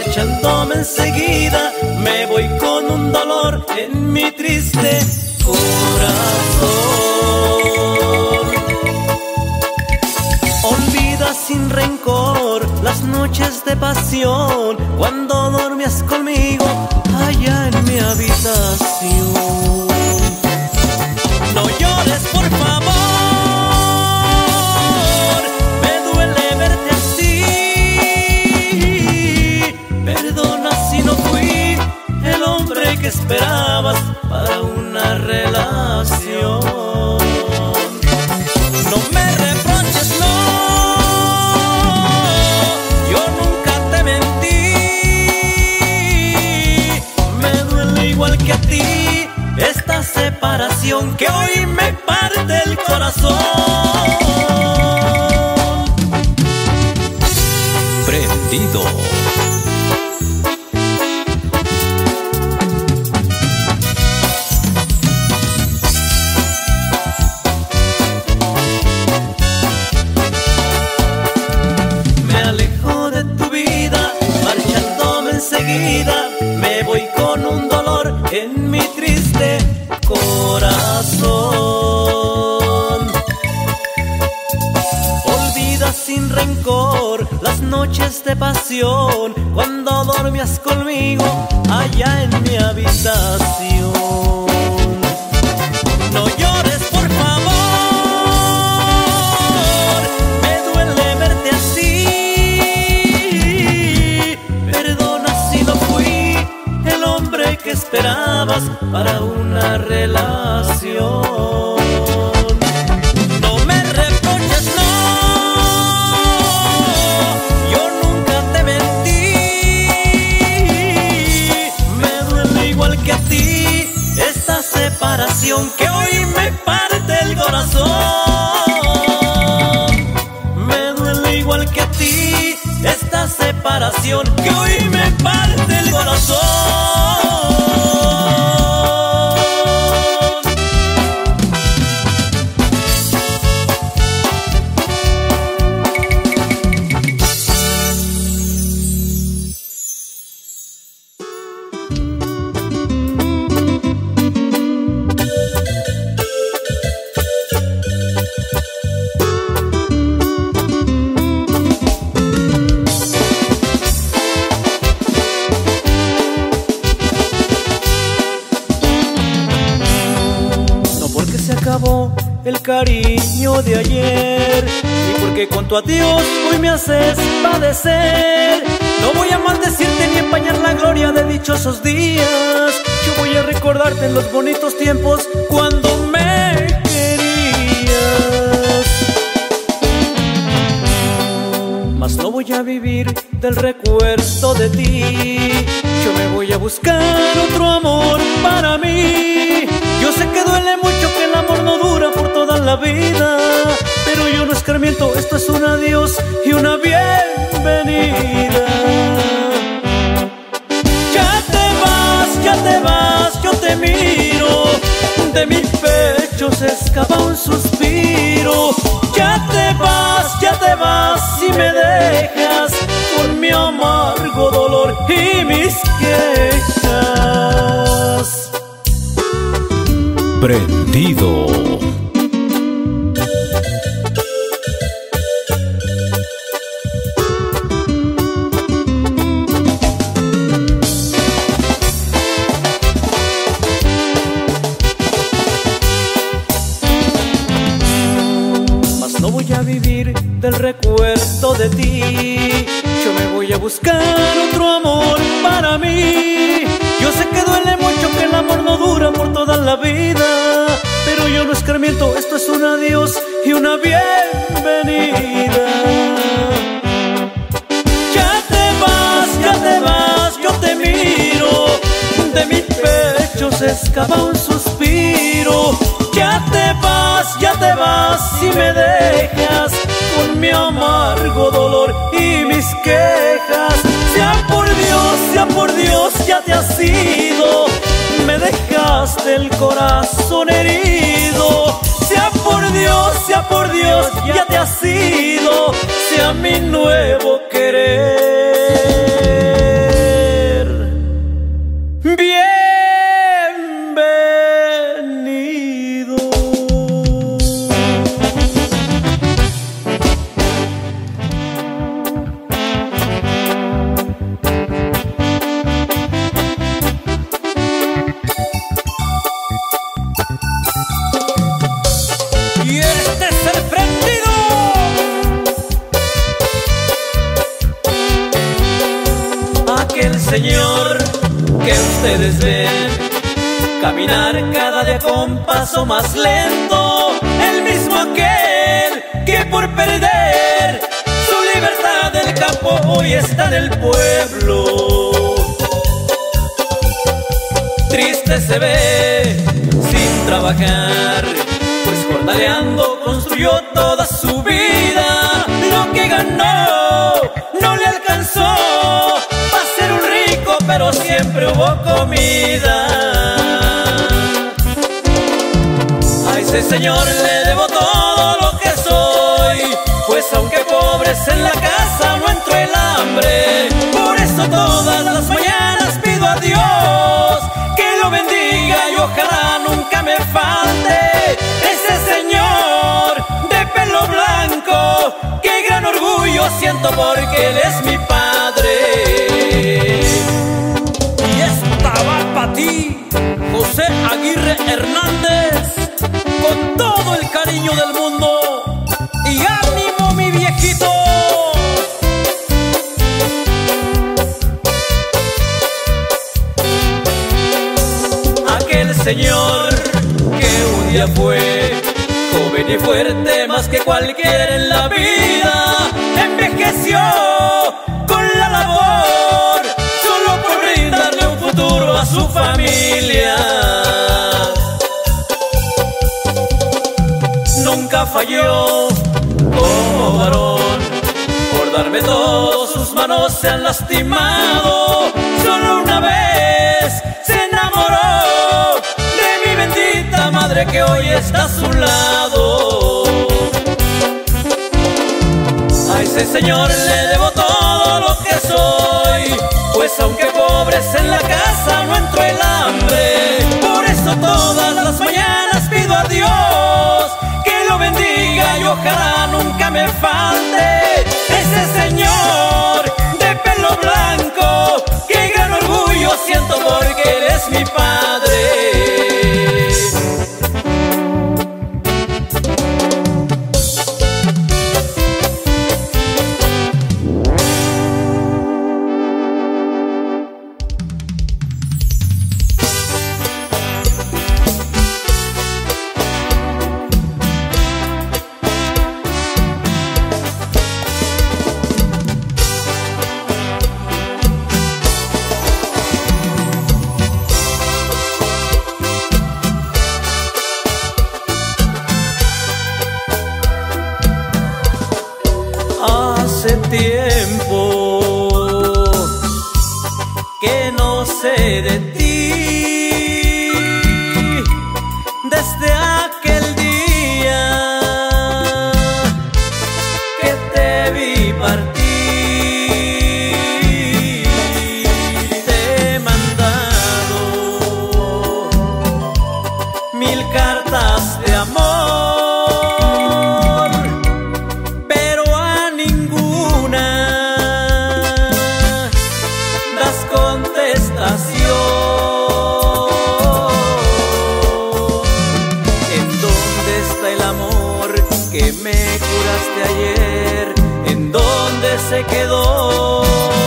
marchándome enseguida, me voy con un dolor en mi triste corazón. Olvida sin rencor las noches de pasión, cuando dormías conmigo allá en mi habitación. No llores, por favor, me duele verte así. Perdona si no fui el hombre que esperabas para una relación. No me reproches, no, yo nunca te mentí. Me duele igual que a ti esta separación que hoy me parte el corazón. Prendido. Me alejo de tu vida, marchándome enseguida, me voy con un dolor en mi triste corazón. Olvida sin rencor las noches de pasión, cuando dormías conmigo allá en mi habitación. No llores, por favor, me duele verte así. Perdona si no fui el hombre que esperabas para una relación. No me reproches, no, yo nunca te mentí. Me duele igual que a ti esta separación que hoy me parte el corazón. Me duele igual que a ti esta separación que hoy me parte el corazón. Acabó el cariño de ayer, y porque con tu adiós hoy me haces padecer. No voy a maldecirte ni empañar la gloria de dichosos días. Yo voy a recordarte en los bonitos tiempos cuando me querías. Mas no voy a vivir del recuerdo de ti. Yo me voy a buscar otro amor para mí. Yo sé que duele mucho, que el amor no dura por toda la vida, pero yo no escarmiento, esto es un adiós y una bienvenida. Ya te vas, yo te miro, de mi pecho se escapa un suspiro. Ya te vas y me dejas con mi amargo dolor y mis quejas. Prendido. Mas no voy a vivir del recuerdo de ti. Yo me voy a buscar otro amor para mí. Yo sé que duele mucho, que el amor no dura por toda la vida, pero yo no escarmiento, esto es un adiós y una bienvenida. Ya te vas, yo te miro, de mi pecho se escapa un suspiro. Ya te vas y me dejas con mi amargo dolor y mis quejas. Sea por Dios, ya te has ido, me dejaste el corazón herido. Sea por Dios, ya te has ido, sea mi nuevo querer. aquel señor que ustedes ven caminar cada día con paso más lento, el mismo aquel que por perder su libertad del campo hoy está en el pueblo. Triste se ve sin trabajar, pues jornaleando construyó toda su vida. Lo que ganó no le alcanzó para ser un rico, pero siempre hubo comida. A ese señor le debo todo lo que soy, pues aunque pobres en la casa no entró el hambre. Por eso todas las mañanas pido a Dios que lo bendiga y ojalá nunca me falte ese señor de pelo blanco. Qué gran orgullo siento porque él es mi padre. Y esta va para ti, José Aguirre Hernández, con todo el cariño del mundo. Y ánimo, mi viejito. Aquel señor que un día fue joven y fuerte más que cualquiera en la vida, envejeció con la labor solo por brindarle un futuro a su familia. Nunca falló como varón, por darme todo sus manos se han lastimado. Solo una vez se enamoró de mi bendita madre que hoy está a su lado. A ese señor le debo todo lo que soy, pues aunque pobres en la casa no entró el hambre. Por eso todas las mañanas pido a Dios que lo bendiga y ojalá nunca me falte ese señor de pelo blanco. Qué gran orgullo siento porque él es mi padre. Hace tiempo que no sé de ti, desde aquel día que te vi partir. Te he mandado 1000 cartas de amor, que me juraste ayer, ¿en dónde se quedó?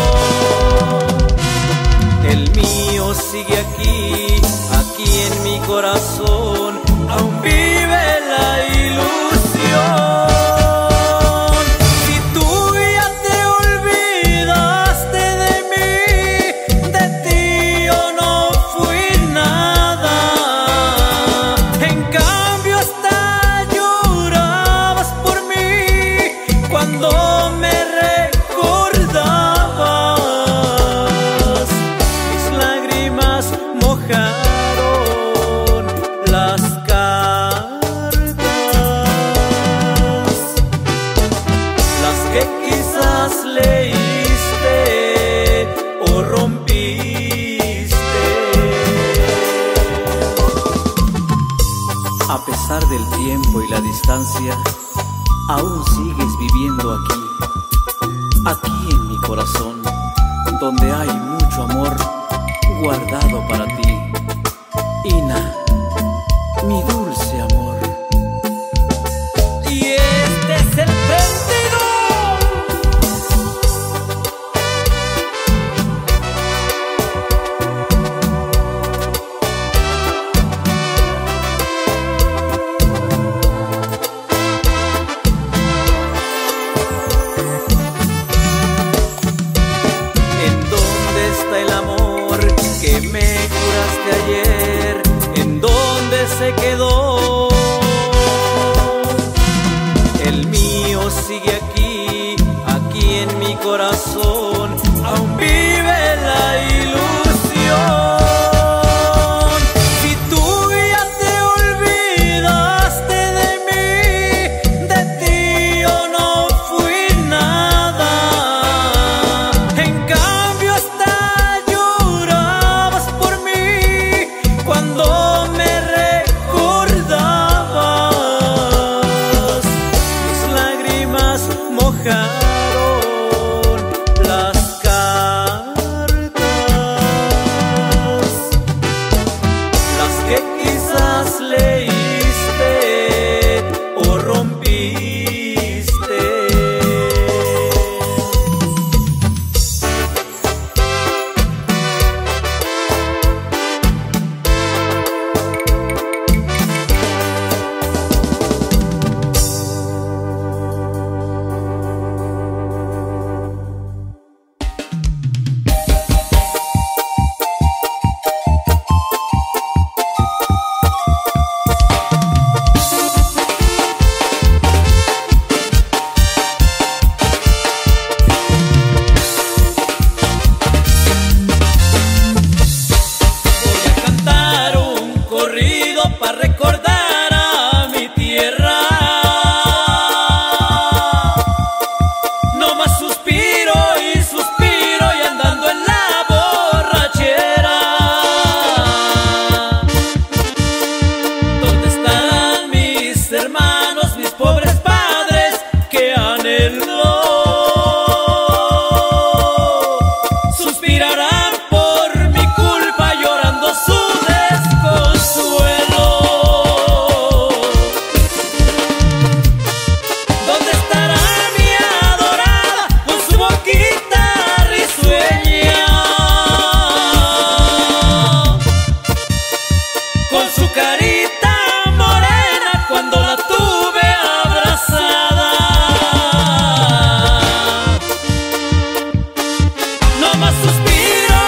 El mío sigue aquí, aquí en mi corazón, aún vive la ilusión. Si tú ya te olvidaste de mí, de ti yo no fui nada. En cambio hasta cuando me recordabas, mis lágrimas mojaron las cartas, las que quizás leíste o rompiste. A pesar del tiempo y la distancia, aún sigues viviendo aquí en mi corazón, donde hay mucho amor guardado para ti. Ina, mi dulce amor. Y este es el prendido. fuiste ayer, ¿en dónde se quedó? El mío sigue aquí, aquí en mi corazón, aún vive la ilusión. Si tú ya te olvidaste de mí, de ti yo no fui nada. En cambio hasta llorabas por mí cuando me recordabas. Mis lágrimas mojaron las cartas, las que quizás leíste o rompiste. Para recordar a mi tierra, no más suspiro y suspiro y andando en la borrachera. ¿Dónde estarán mis hermanos, mis pobres padres que anhelo? Suspirarán por mi culpa llorando su desconsuelo. Con su carita morena cuando la tuve abrazada. No más suspiro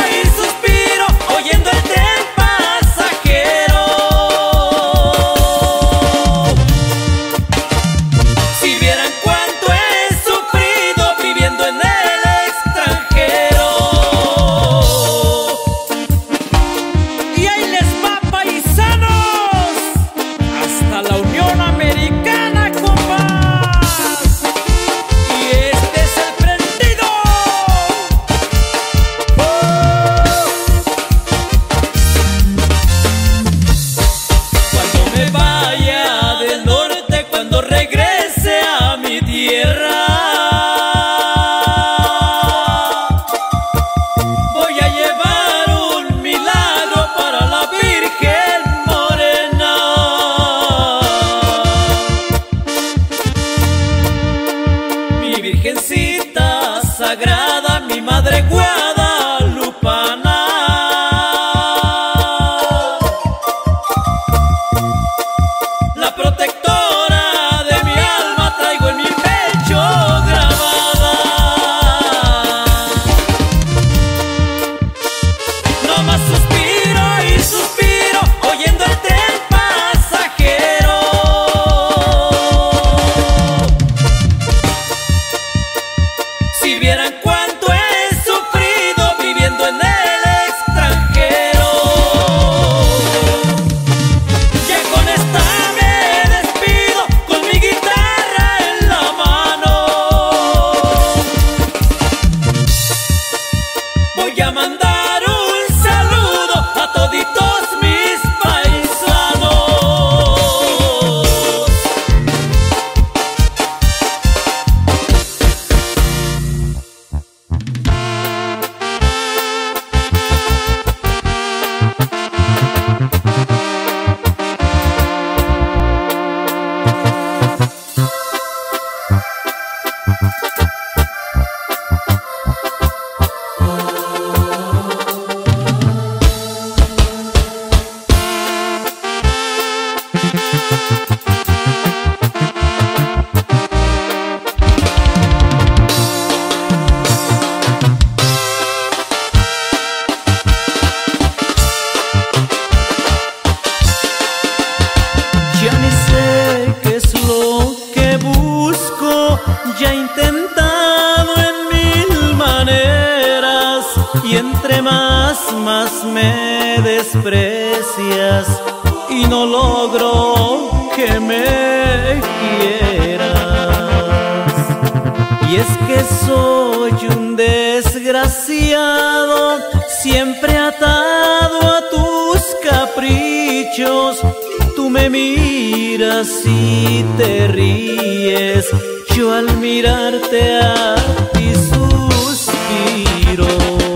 más me desprecias y no logro que me quieras. Y es que soy un desgraciado, siempre atado a tus caprichos. Tú me miras y te ríes, yo al mirarte a ti suspiro.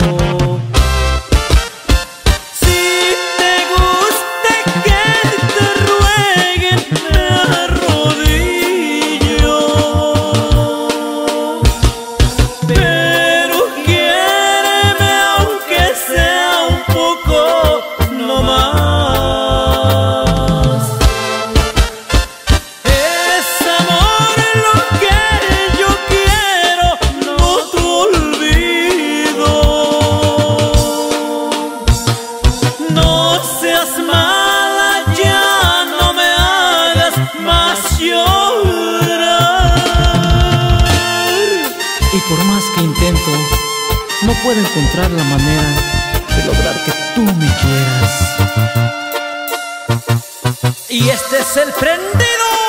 Y por más que intento, no puedo encontrar la manera de lograr que tú me quieras. Y este es el prendido.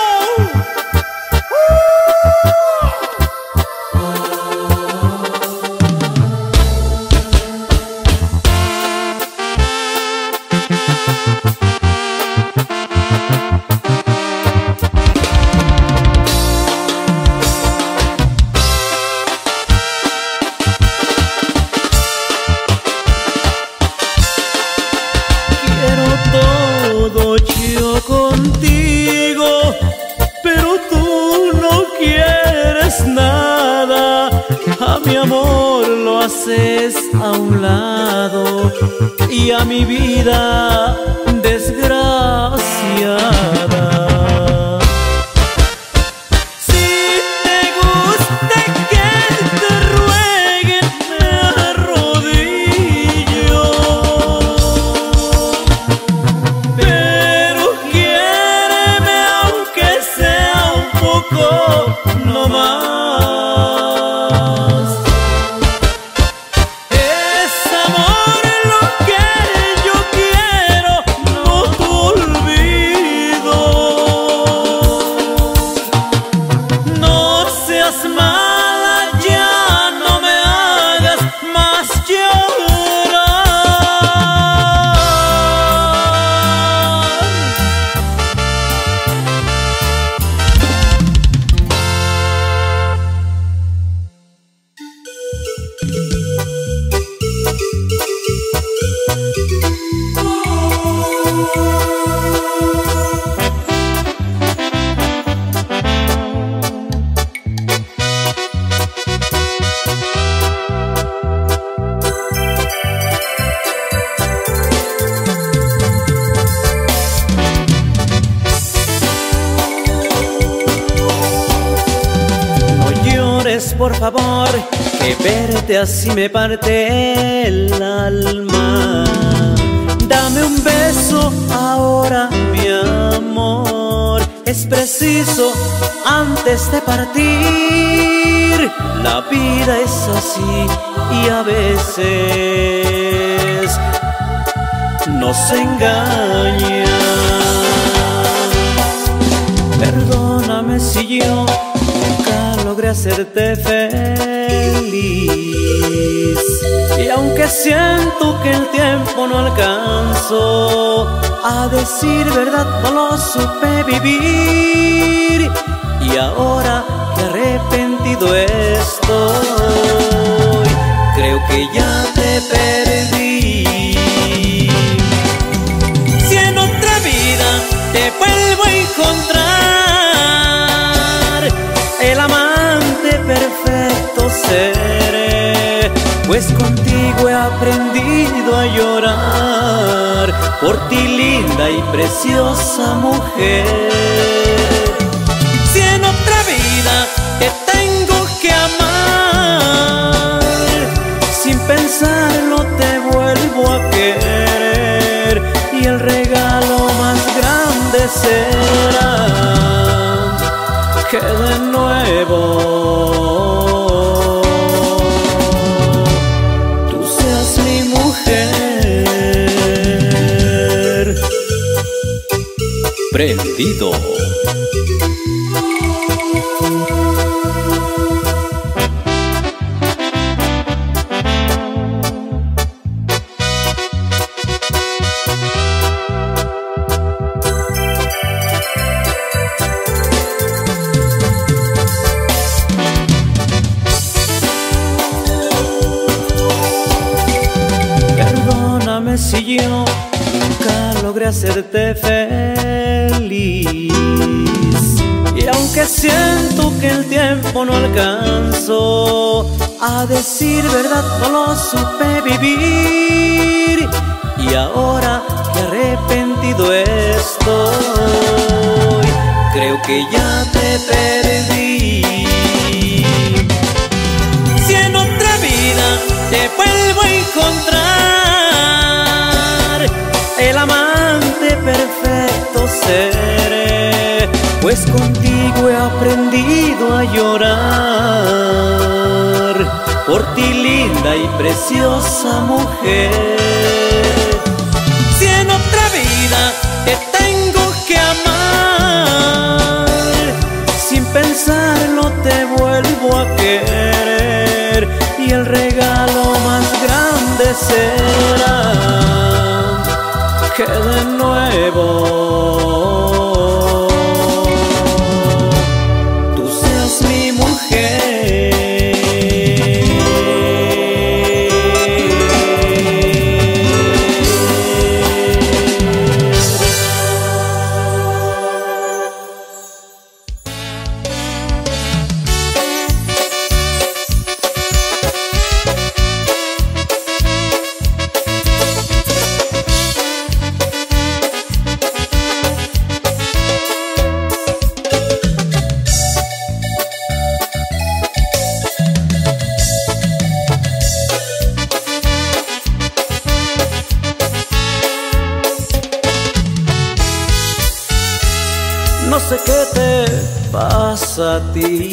Todo yo contigo, pero tú no quieres nada. A mi amor lo haces a un lado y a mi vida desgraciada. No más. Es amor lo que yo quiero, no te olvido. No seas mala, ya no me hagas más llorar. Por favor, que verte así me parte el alma. Dame un beso ahora, mi amor. Es preciso antes de partir. La vida es así y a veces nos engaña. Perdóname si yo logré hacerte feliz, y aunque siento que el tiempo no alcanzó, a decir verdad no lo supe vivir, y ahora que arrepentido estoy, creo que ya te perdí. Si en otra vida te vuelvo a encontrar, el amante perfecto seré, pues contigo he aprendido a llorar, por ti linda y preciosa mujer. Si en otra vida te tengo que amar, sin pensarlo te vuelvo a querer, y el regalo más grande será que de nuevo tú seas mi mujer. Prendido. Perdóname si yo nunca logré hacerte feliz, y aunque siento que el tiempo no alcanzó, a decir verdad no lo supe vivir, y ahora que arrepentido estoy, creo que ya te perdí. Si en otra vida te vuelvo a encontrar, el amante perfecto seré, pues contigo he aprendido a llorar, por ti linda y preciosa mujer. Si en otra vida te tengo que amar, sin pensarlo te vuelvo a querer, y el regalo más grande será que de nuevo tú seas mi mujer. No sé qué te pasa a ti,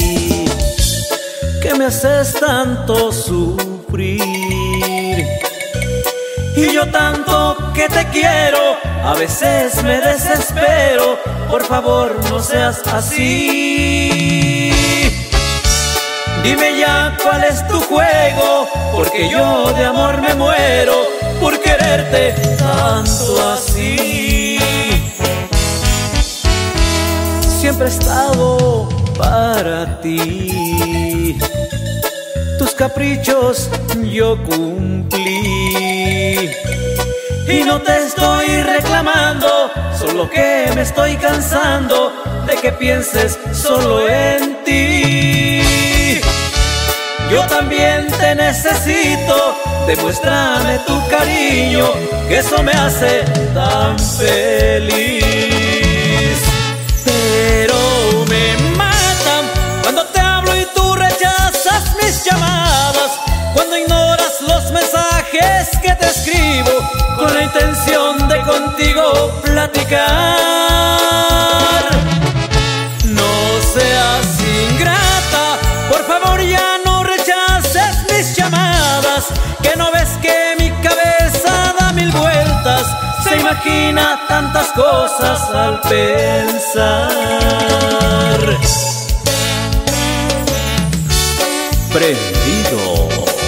que me haces tanto sufrir, y yo tanto que te quiero, a veces me desespero. Por favor no seas así, dime ya cuál es tu juego, porque yo de amor me muero por quererte tanto así. Siempre he estado para ti, tus caprichos yo cumplí, y no te estoy reclamando, solo que me estoy cansando de que pienses solo en ti. Yo también te necesito, demuéstrame tu cariño, que eso me hace tan feliz. Pero me matan cuando te hablo y tú rechazas mis llamadas, cuando ignoras los mensajes que te escribo con la intención de contigo platicar. No seas ingrata, por favor ya no rechaces mis llamadas, que no ves que mi cabeza da mil vueltas, se imagina tantas cosas al pensar. Prendido.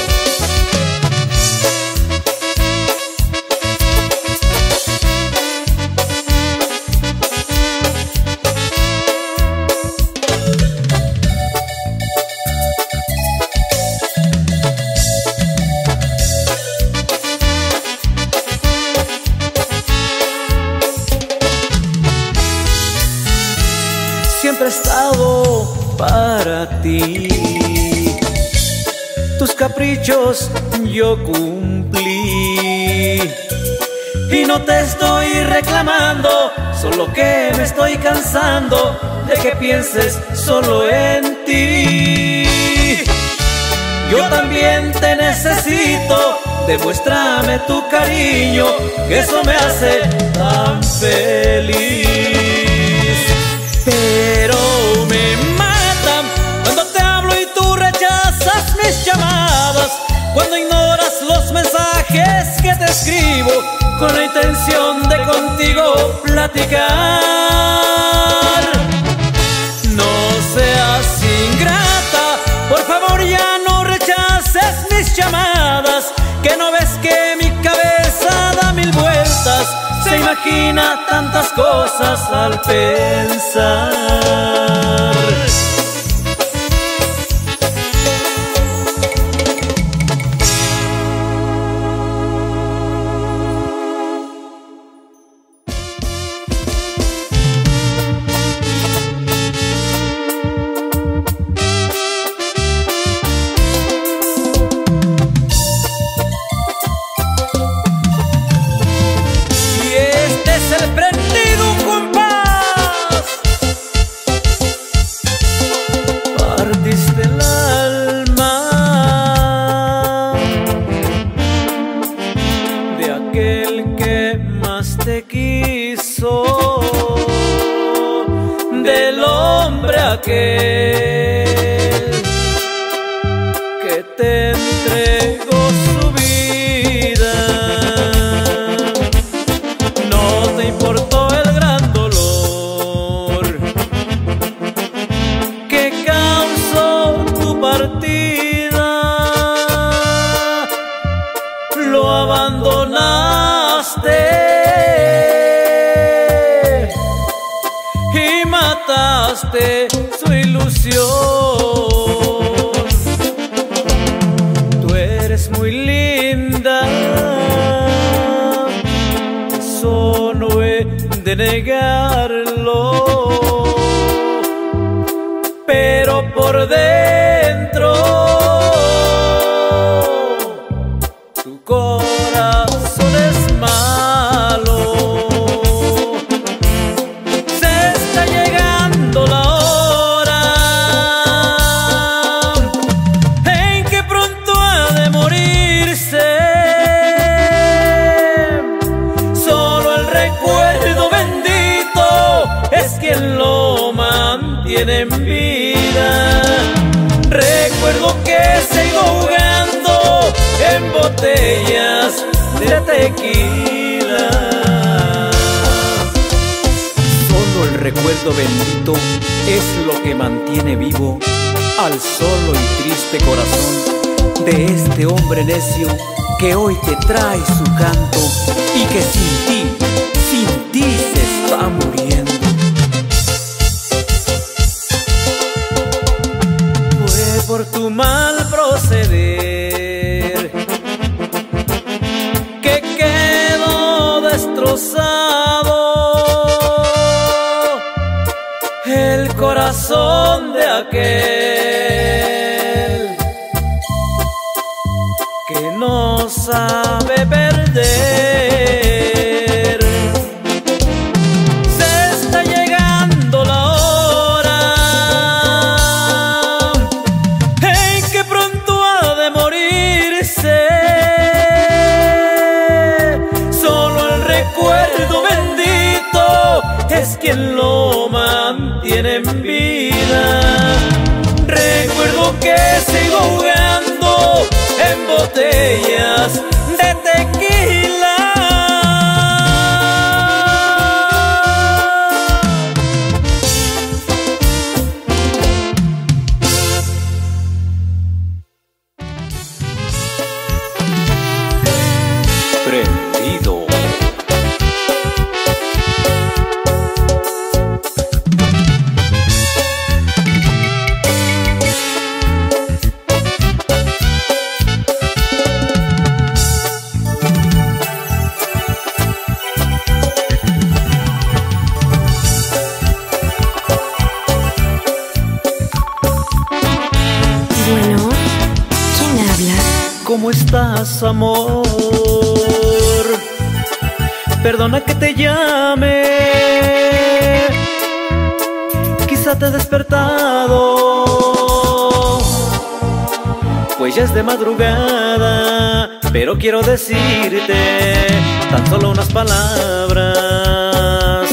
Siempre he estado para ti, tus caprichos yo cumplí, y no te estoy reclamando, solo que me estoy cansando de que pienses solo en ti. Yo también te necesito, demuéstrame tu cariño, que eso me hace tan feliz. Pero me matan cuando te hablo y tú rechazas mis llamadas, cuando ignoras los mensajes que te escribo con la intención de contigo contigo platicar. No seas ingrata, por favor ya no rechaces mis llamadas. Que no ves que mi cabeza da mil vueltas, se imagina tantas cosas al pensar. Del hombre aquel que te entregó su vida, no te importó el gran dolor que causó tu partida. Lo abandonaste y mataste su ilusión. Tú eres muy linda, eso no he de negarlo, pero por dentro tu corazón es malo. En vida recuerdo que sigo jugando en botellas de tequila. Solo el recuerdo bendito es lo que mantiene vivo al solo y triste corazón de este hombre necio que hoy te trae su canto y que sin ti se está muriendo. Por tu mal proceder que quedó destrozado el corazón de aquel que no sabe perder. Es quien lo mantiene en vida. Recuerdo que sigo jugando en botellas de tequila. Prendido. ¿Cómo estás, amor? Perdona que te llame, quizá te he despertado, pues ya es de madrugada, pero quiero decirte tan solo unas palabras.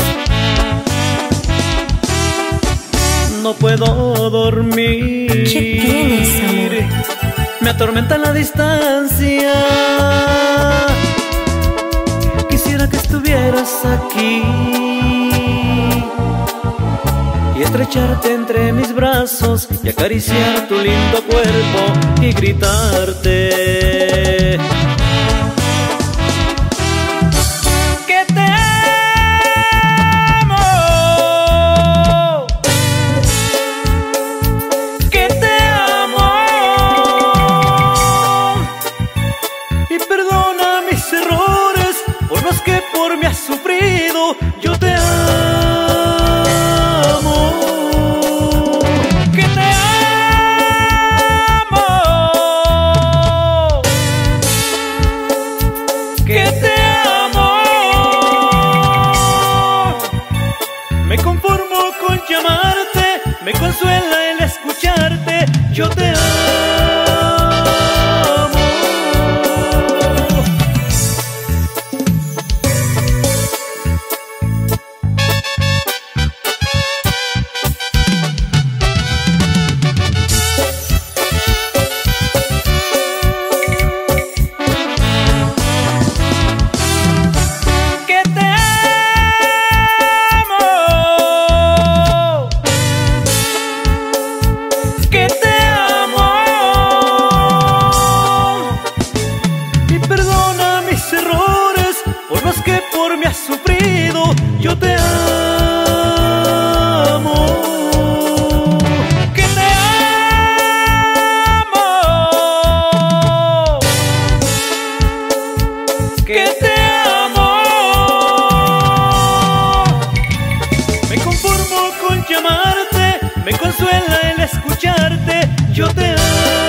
No puedo dormir. ¿Qué tienes, amor? Me atormenta la distancia. Quisiera que estuvieras aquí estrecharte entre mis brazos y acariciar tu lindo cuerpo y gritarte que te amo, que te amo. Y perdona mis errores por los que por mí has sufrido. Yo te amo. Me conformo con llamarte, me consuela el escucharte. Yo te amo. Por mí has sufrido, yo te amo, que te amo, que te amo. Me conformo con llamarte, me consuela el escucharte, yo te amo.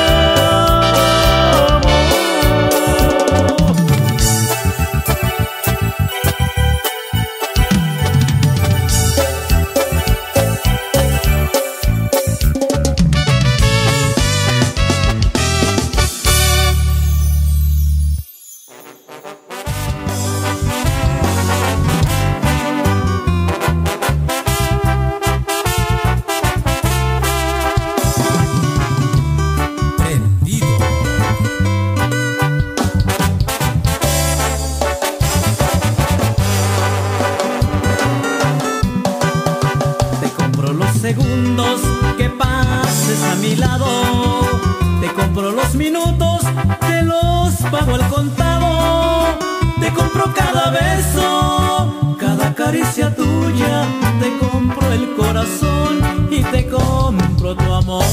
Segundos que pases a mi lado, te compro los minutos, te los pago al contado, te compro cada beso, cada caricia tuya, te compro el corazón y te compro tu amor.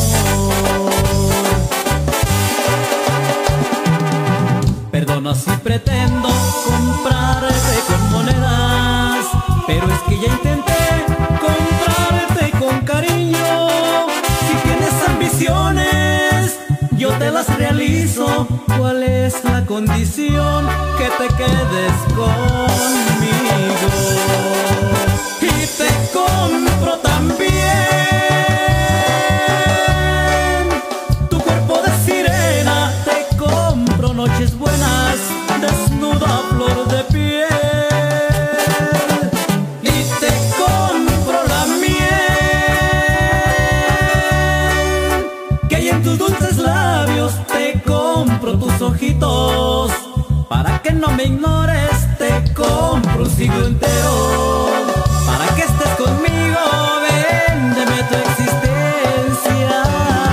Perdona si pretendo comprarte con monedas, pero es que ya intenté comprarte con cariño. Si tienes ambiciones, yo te las realizo. ¿Cuál es la condición? Que te quedes conmigo y te compro también tu cuerpo de sirena, te compro noches buenas, desnuda flor de piel. Te compro tus ojitos, para que no me ignores, te compro un siglo entero, para que estés conmigo, véndeme tu existencia,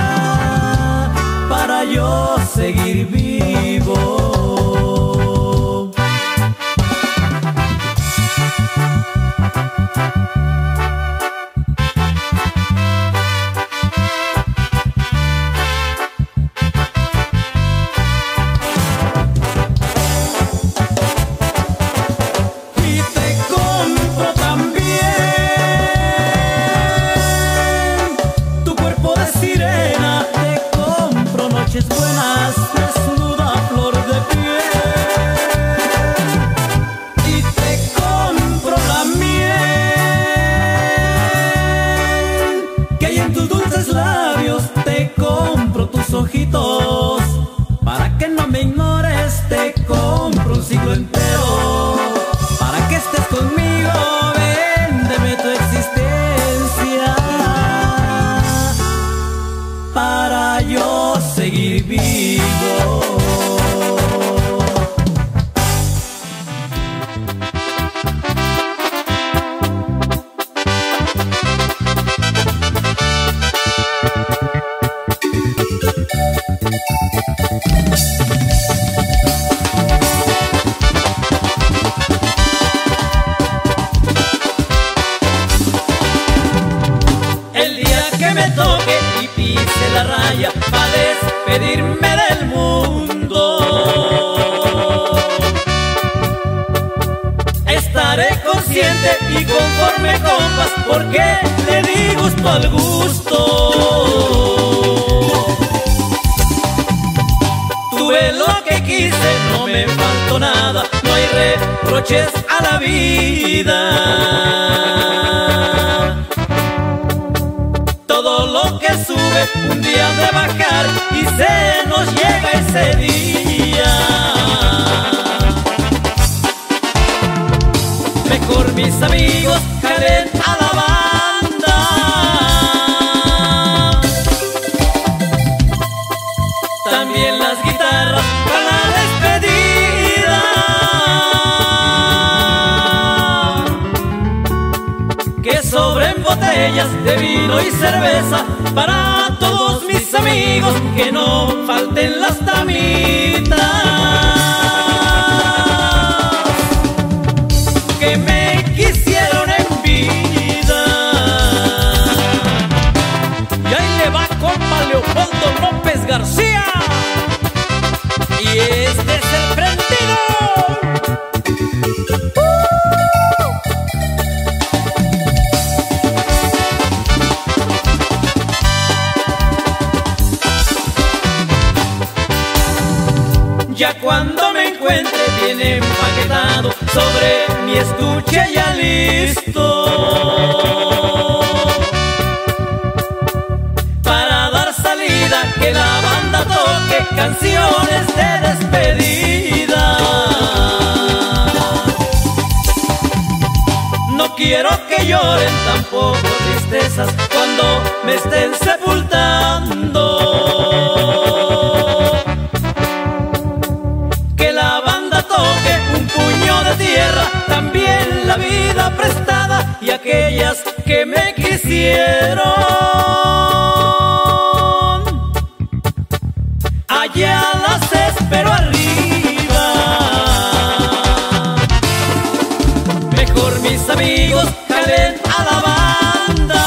para yo seguir vivo. Con estaré consciente y conforme, compas, porque le di gusto al gusto. Tuve lo que quise, no me faltó nada, no hay reproches a la vida. Todo lo que sube un día de bajar y se nos llega ese día. Mejor mis amigos jalen a la banda. También las guitarras para la despedida. Que sobren botellas de vino y cerveza para todos mis amigos, que no falten las tamitas. Que me quisieron en vida. Y ahí le va compa Leopoldo López García. Y este es el prendido. Ya cuando me encuentre bien empaquetado, sobre mi estuche ya listo, para dar salida, que la banda toque canciones de despedida. No quiero que lloren tampoco tristezas cuando me estén sepultando. Un puño de tierra, también la vida prestada, y aquellas que me quisieron, allá las espero arriba. Mejor mis amigos jalen a la banda.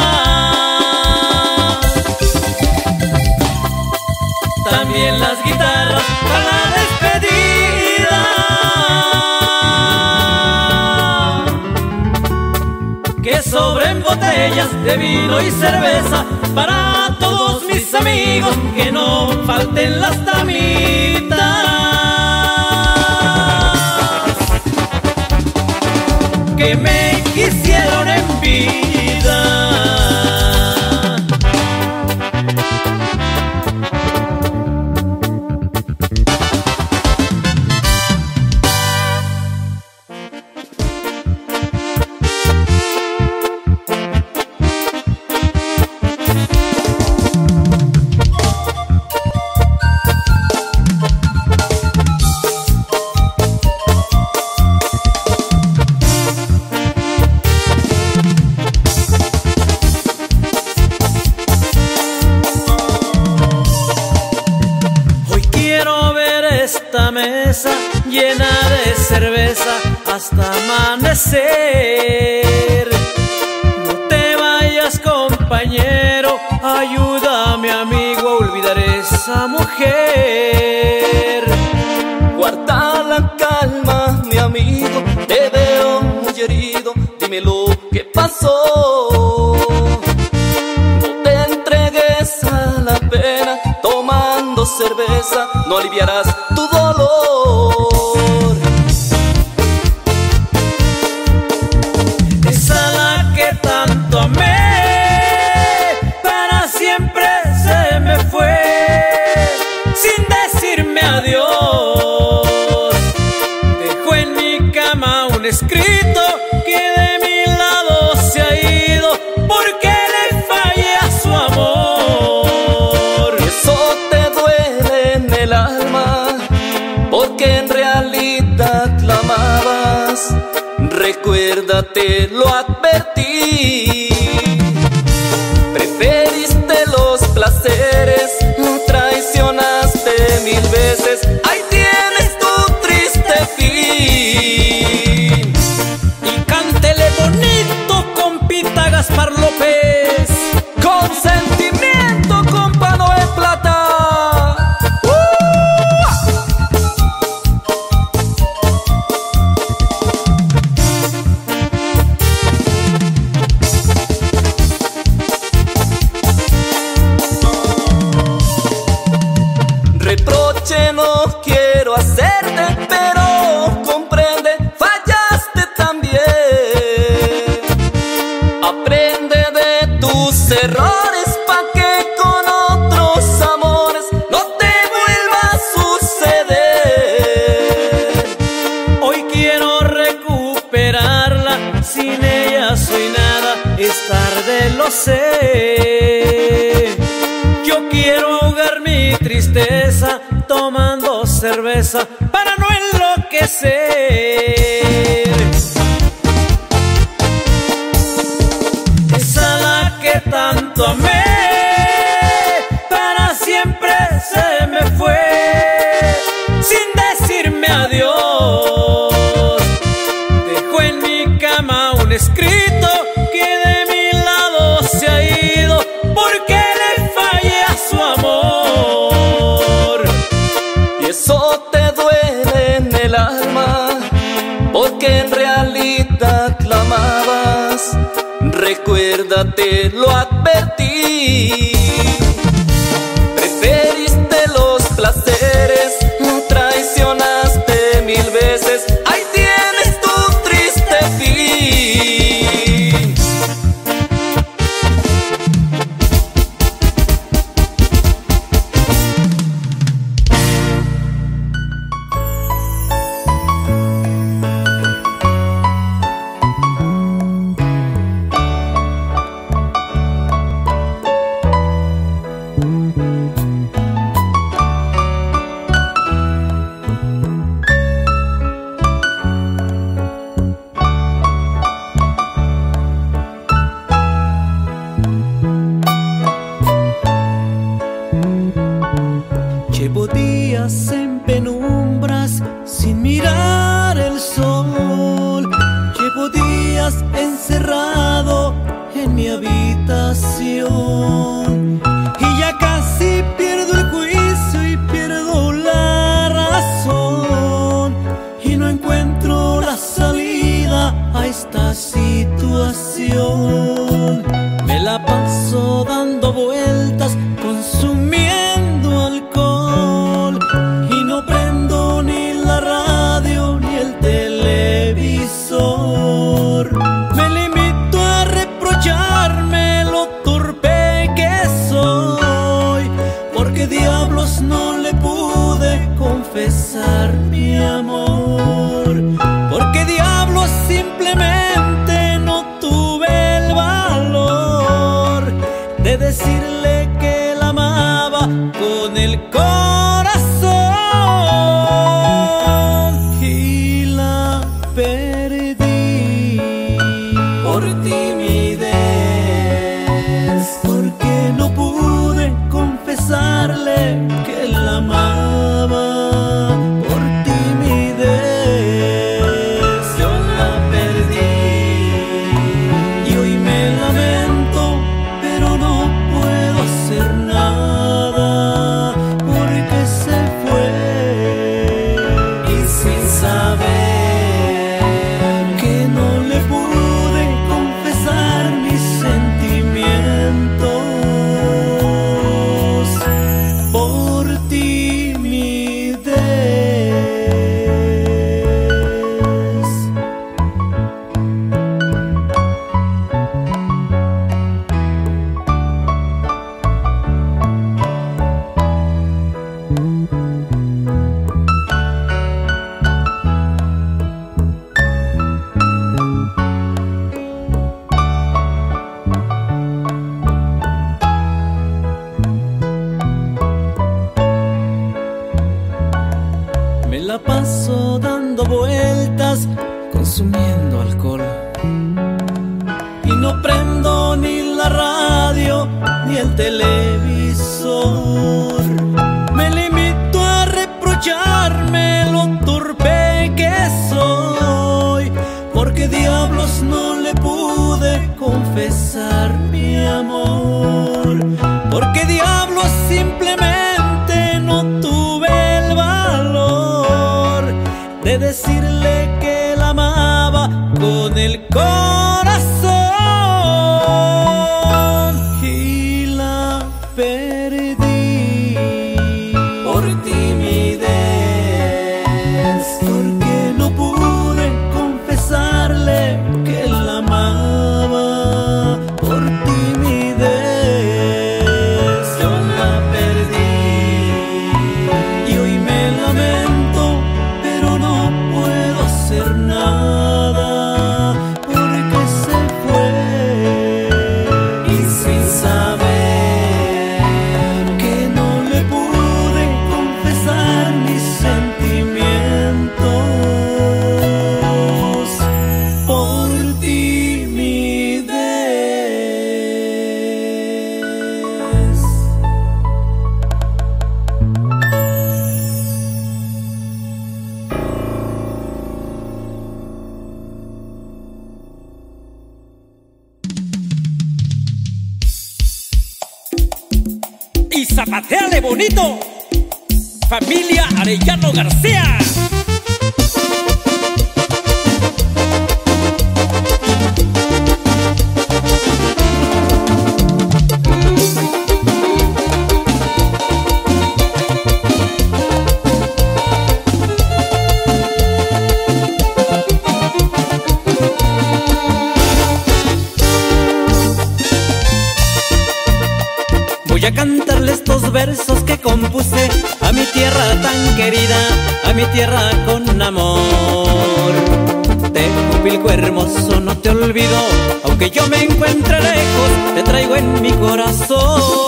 También las guitarras para la despedida. Que sobren botellas de vino y cerveza para todos mis amigos, que no falten las tamitas. Que me quisieron en vida. Esta mesa llena de cerveza hasta amanecer. No te vayas, compañero, ayúdame, amigo, a olvidar esa mujer. Guarda la calma, mi amigo, te veo muy herido, dime lo que pasó. No te entregues a la pena, tomando cerveza no aliviarás tu dolor. Esa la que tanto amé, para siempre se me fue, sin decirme adiós. Dejó en mi cama un escrito que de mi lado se ha ido, porque le fallé a su amor. Eso te duele en el alma, porque en realidad la amabas. Recuérdate, lo advertí. Preferiste los placeres, la traicionaste 1000 veces. Ahí tienes tu triste fin. Y cántele bonito, compita Gaspar López. Con sentimiento, compa Noé Plata. sé. Yo quiero ahogar mi tristeza tomando cerveza para no enloquecer. Esa la que tanto amé, para siempre se me fue sin decirme adiós. Dejó en mi cama un escrito que de mi lado se ha ido porque le fallé a su amor. Y eso te duele en el alma, porque en realidad la amabas. Recuérdate, lo advertí. Preferiste los placeres, la traicionaste 1000 veces. Ahí tienes tu triste fin. Llevo días en penumbras sin mirar el sol. Llevo días encerrado en mi habitación. Y ya casi pierdo el juicio y pierdo la razón. Y no encuentro la salida a esta situación. Me la paso dando vueltas, consumiendo alcohol, y no prendo ni la radio ni el televisor. Me limito a reprocharme lo torpe que soy, porque diablos no le pude confesar mi amor. Porque diablos simplemente no tuve el valor de decirle que la amaba con el corazón, y la perdí por timidez, porque no pude confesarle que la amaba. Por timidez yo la perdí, y hoy me lamento, pero no puedo hacer nada, porque se fue y sin saber que no le pude confesar mis sentimientos por timidez. Me la paso dando vueltas, consumiendo alcohol, y no prendo ni la radio ni el televisor. Me limito a reprocharme lo torpe que soy, porque diablos no le pude confesar mi amor. Porque diablos simplemente no tuve el valor de decirle que la amaba con el corazón, y la perdí por timidez, porque no pude confesarle que la amaba. Por timidez yo la perdí, y hoy me lamento, pero no puedo hacer nada, porque se fue zapateale bonito, familia Arellano García. Voy a cantarle estos versos que compuse a mi tierra tan querida, a mi tierra con amor. Tejupilco hermoso, no te olvido, aunque yo me encuentre lejos, te traigo en mi corazón.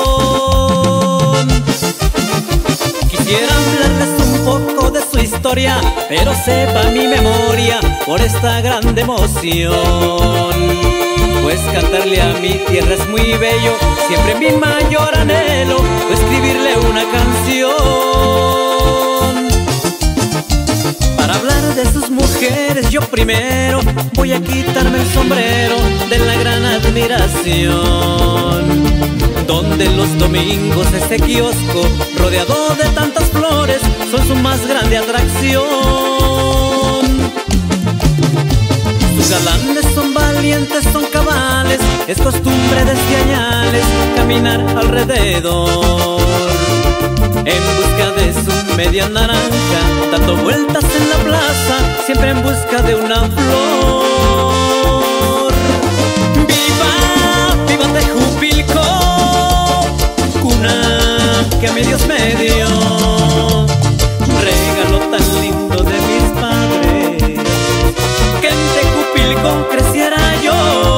Quisiera hablarles un poco de su historia, pero sepa mi memoria por esta grande emoción. Pues cantarle a mi tierra es muy bello, siempre mi mayor anhelo, escribirle una canción. Para hablar de sus mujeres yo primero voy a quitarme el sombrero de la gran admiración, donde los domingos ese kiosco rodeado de tantas flores son su más grande atracción. Sus galanes son valientes, son cabales, es costumbre desde añales caminar alrededor en busca de su media naranja, dando vueltas en la plaza, siempre en busca de una flor. ¡Viva, viva Tejupilco! Cuna que a mi Dios me dio, regalo tan lindo de mis padres, que en Tejupilco creciera yo.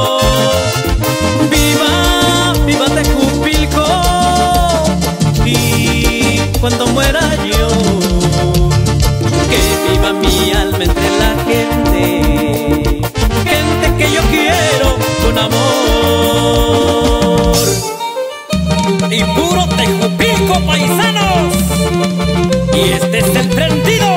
¡Viva, viva Tejupilco! Y cuando muera yo, que viva mi alma entre la gente, gente que yo quiero con amor. Y puro Tejupilco, paisanos. Y este es el prendido.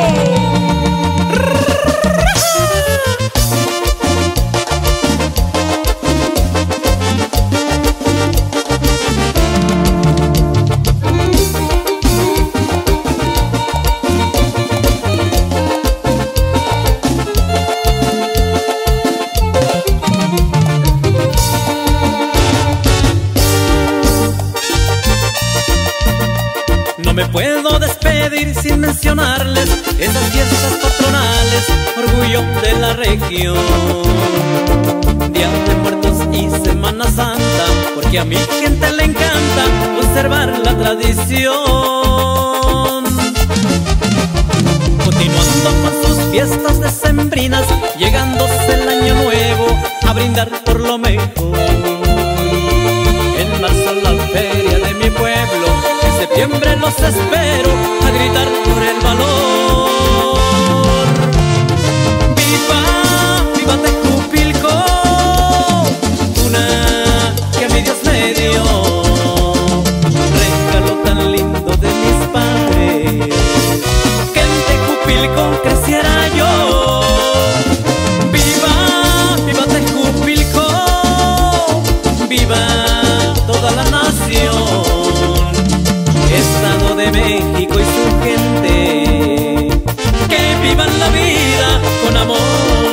No me puedo despedir sin mencionarles esas fiestas patronales, orgullo de la región, Día de Muertos y Semana Santa, porque a mi gente le encanta conservar la tradición. Continuando con sus fiestas decembrinas, llegándose el año nuevo a brindar por lo mejor. En marzo la feria de mi pueblo, en septiembre los espero a gritar por el valor. ¡Viva, viva Tejupilco! Una que a mi Dios me dio, regalo tan lindo de mis padres, que en Tejupilco creciera yo. ¡Viva, viva Tejupilco! ¡Viva toda la nación! Estado de México y su gente, que vivan la vida con amor.